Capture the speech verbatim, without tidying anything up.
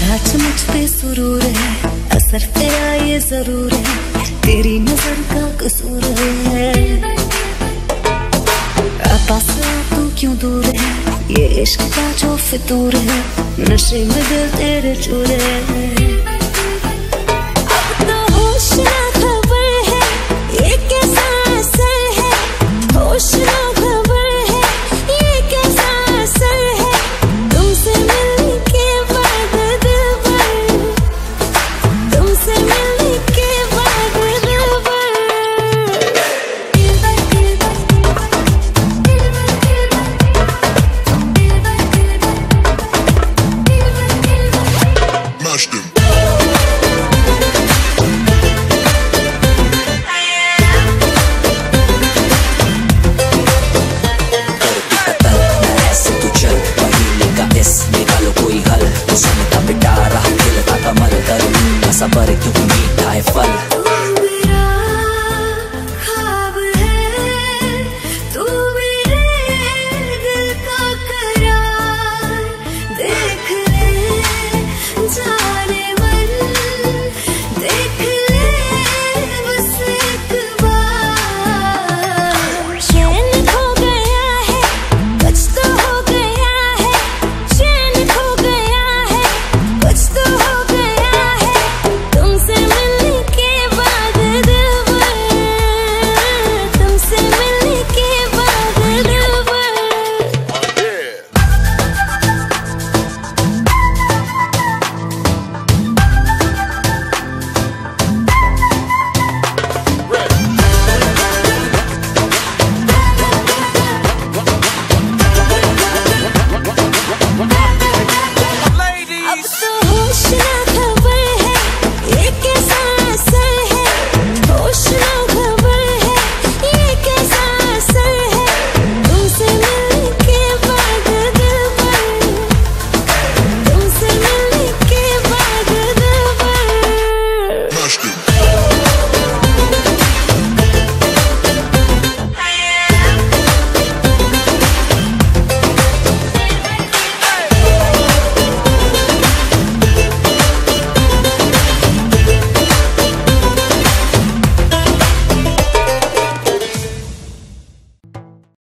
आज मुझ पे सुरूर है, असर तेरा ये जरूर है, तेरी नजर का कसूर है। पास तू क्यों दूर है, ये इश्क का जो फितूर है, नशे में दिल तेरे चूर है। अब तो होश ना खबर है, ये कैसा असर है, होश ना खबर है, ये कैसा असर है, तुमसे मिलने के बाद दिल भर, तुमसे मिलने के बाद दिल भर। सबर क्यों मीठा है फल।